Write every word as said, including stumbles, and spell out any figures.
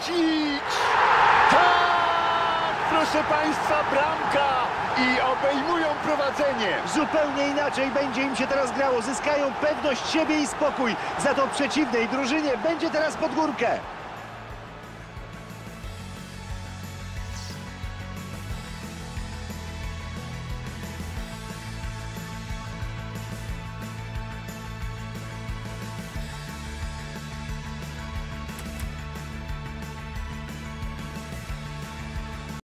Kowacic! Tak, proszę państwa, bramka! I obejmują prowadzenie. Zupełnie inaczej będzie im się teraz grało. Zyskają pewność siebie i spokój. Za to przeciwnej drużynie będzie teraz pod górkę.